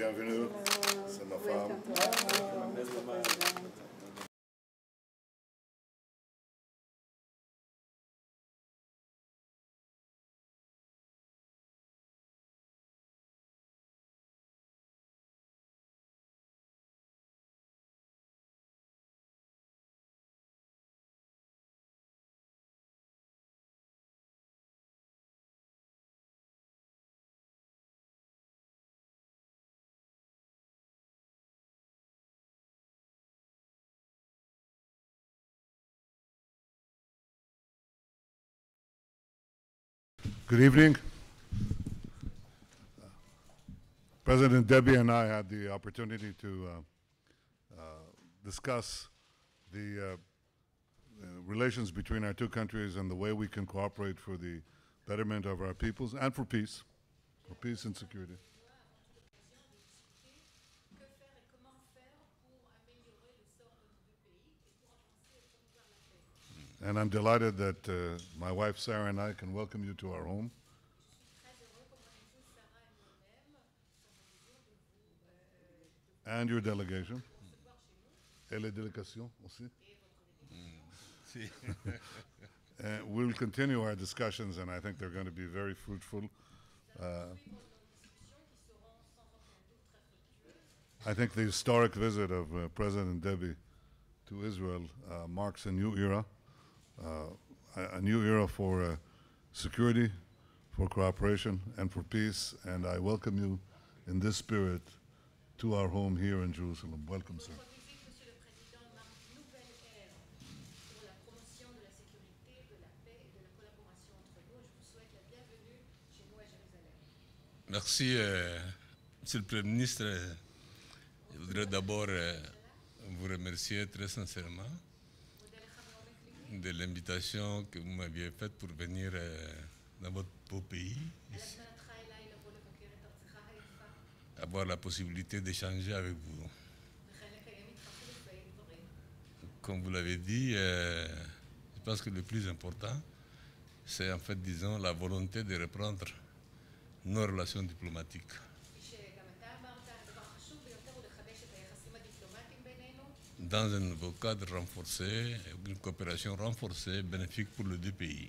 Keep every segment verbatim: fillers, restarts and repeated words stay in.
Bienvenue, c'est ma femme. Good evening. President Deby and I had the opportunity to uh, uh, discuss the uh, uh, relations between our two countries and the way we can cooperate for the betterment of our peoples and for peace, for peace and security. And I'm delighted that uh, my wife Sarah and I can welcome you to our home. And your delegation. Et les délégations aussi. Si. And we'll continue our discussions, and I think they're going to be very fruitful. Uh, I think the historic visit of uh, President Deby to Israel uh, marks a new era, uh, a, a new era for uh, security, for cooperation, and for peace. And I welcome you in this spirit to our home here in Jerusalem. Welcome, sir. Merci, euh, Monsieur le Premier ministre. Je voudrais d'abord euh, vous remercier très sincèrement de l'invitation que vous m'aviez faite pour venir euh, dans votre beau pays, ici, avoir la possibilité d'échanger avec vous. Comme vous l'avez dit, euh, je pense que le plus important, c'est en fait, disons, la volonté de reprendre nos relations diplomatiques. Dans un nouveau cadre renforcé, une coopération renforcée, bénéfique pour les deux pays.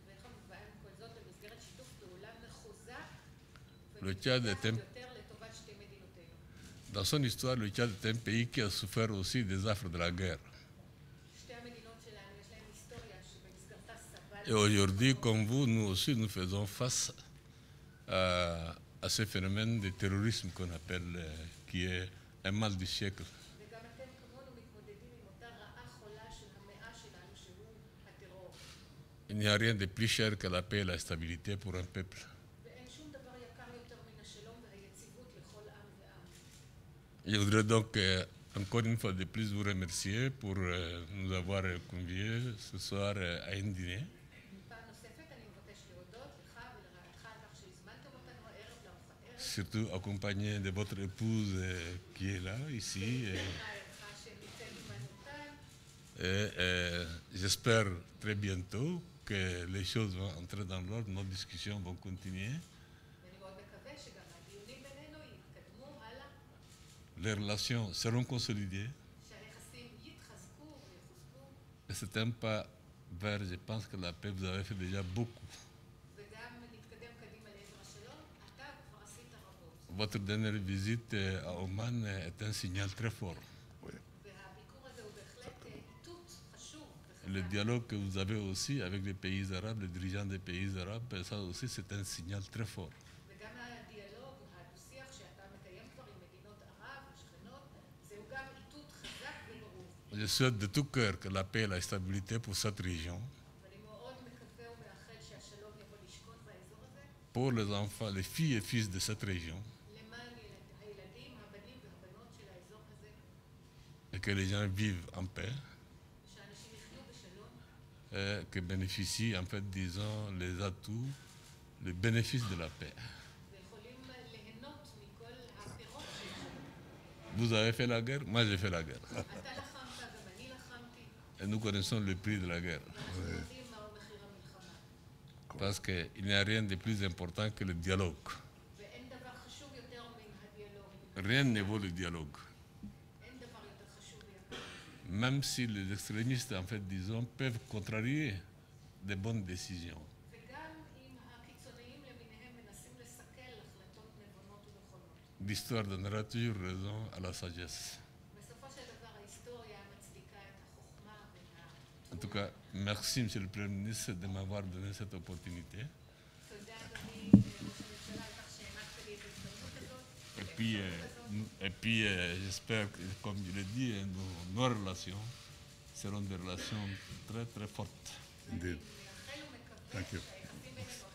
Le Tchad est un... Dans son histoire, le Tchad est un pays qui a souffert aussi des affres de la guerre. Et aujourd'hui, comme vous, nous aussi, nous faisons face à, à ce phénomène de terrorisme qu'on appelle, euh, qui est un mal du siècle. Il n'y a rien de plus cher que la paix et la stabilité pour un peuple. Je voudrais donc euh, encore une fois de plus vous remercier pour euh, nous avoir conviés ce soir euh, à un dîner. Surtout accompagné de votre épouse euh, qui est là, ici. Et, et, et j'espère très bientôt que les choses vont entrer dans l'ordre, nos discussions vont continuer. Les relations seront consolidées. Et c'est un pas vers, je pense que la paix, vous avez fait déjà beaucoup. Votre dernière visite à Oman est un signal très fort. Oui. Le dialogue que vous avez aussi avec les pays arabes, les dirigeants des pays arabes, ça aussi c'est un signal très fort. Je souhaite de tout cœur que la paix et la stabilité pour cette région, pour les enfants, les filles et fils de cette région, et que les gens vivent en paix, et que bénéficient, en fait, disons, les atouts, les bénéfices de la paix. Vous avez fait la guerre, moi j'ai fait la guerre. Et nous connaissons le prix de la guerre. Oui. Parce qu'il n'y a rien de plus important que le dialogue. rien ne vaut le dialogue. Même si les extrémistes, en fait, disons, peuvent contrarier des bonnes décisions. L'histoire donnera toujours raison à la sagesse. En tout cas, merci, Monsieur le Premier ministre, de m'avoir donné cette opportunité. Et puis, euh, et puis euh, j'espère que, comme je l'ai dit, nos, nos relations seront des relations très, très fortes. Indeed. Thank you.